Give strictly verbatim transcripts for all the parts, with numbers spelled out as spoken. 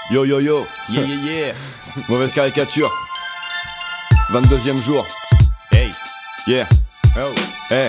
Yo yo yo, Yeah yeah yeah. mauvaise caricature. vingt-deuxième jour, Hey. yeah, Oh. hey.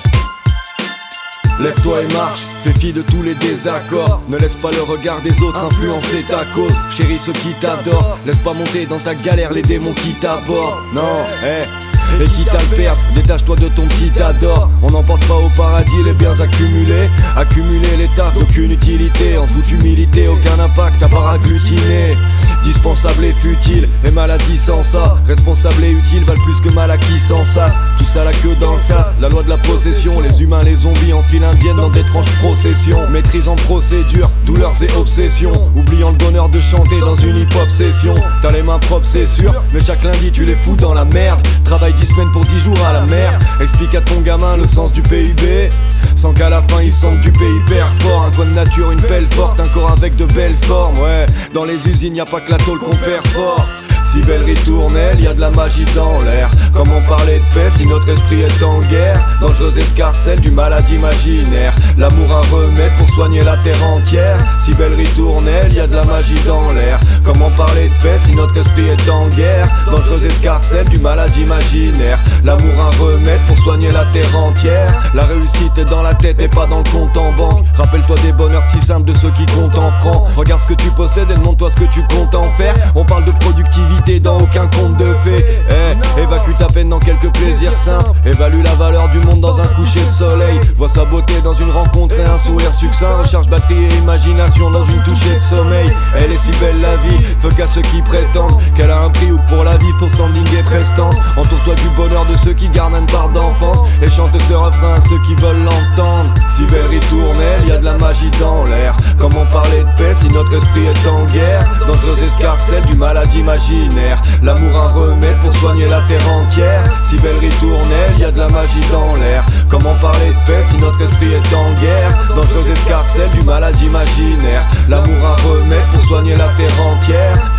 Lève-toi et marche, fais fi de tous les désaccords. Ne laisse pas le regard des autres influencer ta cause. Chéris ceux qui t'adorent, laisse pas monter dans ta galère les démons qui t'abordent. Non, hey. Et quitte à le perdre, détache-toi de ton petit adore. On n'emporte pas au paradis les biens accumulés. Accumuler les tafs, aucune utilité. En toute humilité, aucun impact à part agglutiner. Dispensable et futile, et maladie sans ça. Responsable et utile valent plus que mal acquis sans ça. Tout ça la queue dans le sas, la loi de la possession. Les humains, les zombies en file indienne dans d'étranges processions. Maîtrise en procédure, douleurs et obsessions. Oubliant le bonheur de chanter dans une hip-hop session. T'as les mains propres c'est sûr, mais chaque lundi tu les fous dans la merde. Travaille dix semaines pour dix jours à la mer. Explique à ton gamin le sens du P I B, sans qu'à la fin il sente du pays hyper fort. Un coin de nature, une pelle forte, un corps avec de belles formes. Ouais, dans les usines y a pas que la tôle qu'on perd fort. Si belle ritournelle, y a de la magie dans l'air. Comment parler de paix si notre esprit est en guerre? Dangereuse escarcelle du malade imaginaire. L'amour un remède pour soigner la terre entière. Si belle ritournelle, y a de la magie dans l'air. Comment parler de paix si notre esprit est en guerre? Dangereuse escarcelle du malade imaginaire. L'amour un remède pour soigner la terre entière. La réussite est dans la tête et pas dans le compte en banque. Rappelle-toi des bonheurs si simples de ceux qui comptent en francs. Regarde ce que tu possèdes et demande-toi ce que tu comptes en faire. On parle de productivité dans aucun conte de fées. Eh, évacue ta peine dans quelques plaisirs simples. Évalue la valeur du monde dans un coucher de soleil. Vois sa beauté dans une rencontre et un sourire succinct. Recharge batterie et imagination dans une touchée de sommeil. Elle est si belle la vie, feu qu'à ceux qui prétendent qu'elle a un prix ou que pour la vie faut standing et prestance. Entoure-toi du bonheur de ceux qui gardent une part d'enfance et chante ce refrain à ceux qui veulent l'entendre. Si belle ritournelle, y a de la magie dans l'air. Comment parler de paix si notre esprit est en guerre? Dangereuse escarcelle du malade imaginaire. L'amour un remède pour soigner la terre entière. Si belle ritournelle, y a de la magie dans l'air. Comment parler de paix si notre esprit est en guerre? Dangereuse escarcelle du malade imaginaire. L'amour un remède pour soigner la terre entière.